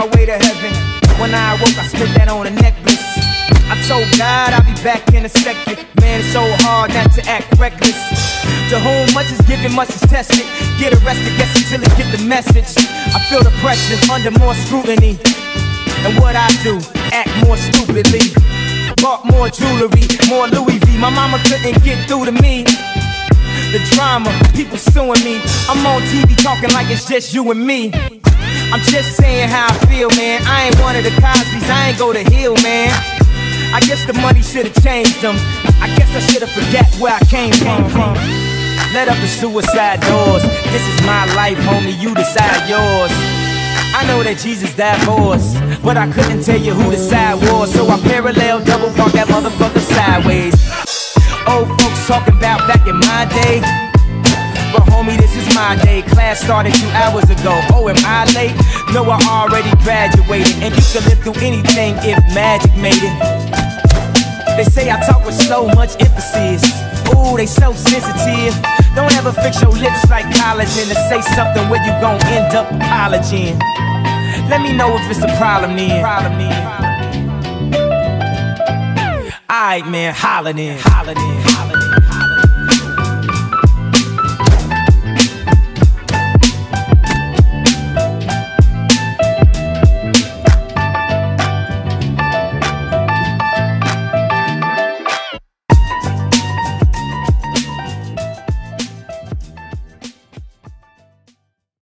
my way to heaven. When I awoke, I spit that on a necklace. I told God I'll be back in a second. Man, it's so hard not to act reckless. To whom much is given, much is tested. Get arrested, guess until it get the message. I feel the pressure under more scrutiny. And what I do, act more stupidly. Bought more jewelry, more Louis V. My mama couldn't get through to me. The drama, people suing me. I'm on TV talking like it's just you and me. I'm just saying how I feel, man. I ain't one of the Cosbys, I ain't go to Hill, man. I guess the money should've changed them. I guess I should've forgot where I came from. Let up the suicide doors. This is my life, homie, you decide yours. I know that Jesus died for us, but I couldn't tell you who the side was. So I parallel double park that motherfucker sideways. Old folks talking about back in my day, but homie, this is my day. Class started 2 hours ago. Oh, am I late? No, I already graduated. And you can live through anything if magic made it. They say I talk with so much emphasis. Ooh, they so sensitive. Don't ever fix your lips like collagen to say something where you gon' end up apologizing. Let me know if it's a problem then. Alright, man, hollering in.